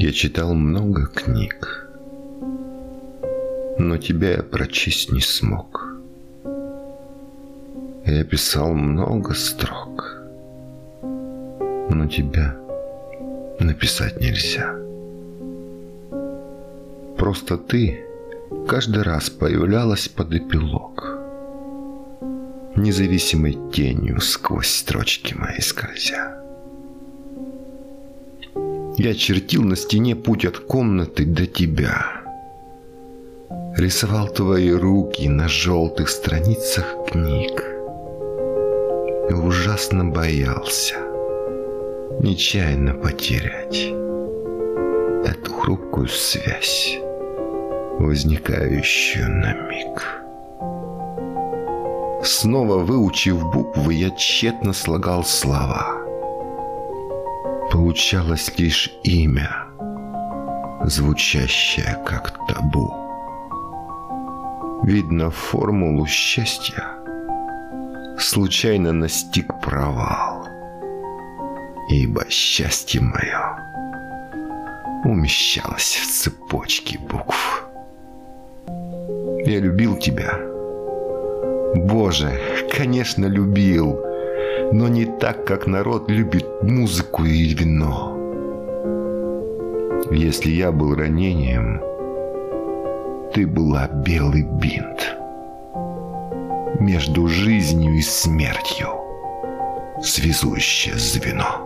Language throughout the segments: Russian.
Я читал много книг, но тебя я прочесть не смог. Я писал много строк, но тебя написать нельзя. Просто ты каждый раз появлялась под эпилог, независимой тенью сквозь строчки мои скользя. Я чертил на стене путь от комнаты до тебя, рисовал твои руки на желтых страницах книг и ужасно боялся нечаянно потерять эту хрупкую связь, возникающую на миг. Снова выучив буквы, я тщетно слагал слова. Получалось лишь имя, звучащее как табу. Видно, формулу счастья случайно настиг провал, ибо счастье мое умещалось в цепочке букв. Я любил тебя. Боже, конечно, любил, но не так, как народ любит музыку и вино. Если я был ранением, ты была белый бинт между жизнью и смертью, связующее звено.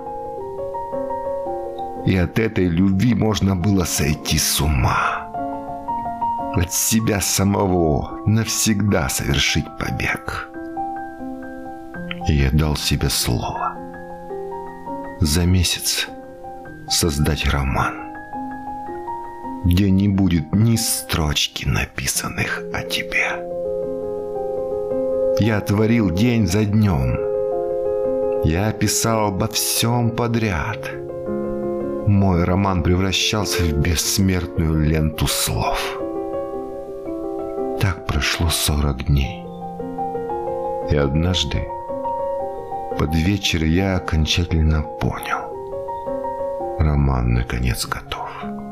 И от этой любви можно было сойти с ума, от себя самого навсегда совершить побег. И я дал себе слово за месяц создать роман, где не будет ни строчки, написанных о тебе. Я творил день за днем, я писал обо всем подряд. Мой роман превращался в бессмертную ленту слов. Так прошло 40 дней. И однажды под вечер я окончательно понял: роман наконец готов.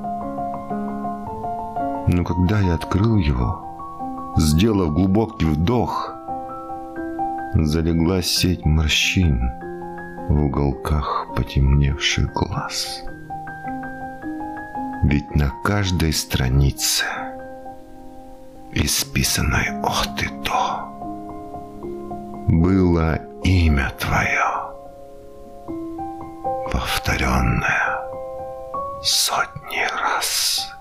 Но когда я открыл его, сделав глубокий вдох, залегла сеть морщин в уголках потемневших глаз. Ведь на каждой странице, исписанной от и до, было имя твое, повторенное сотни раз.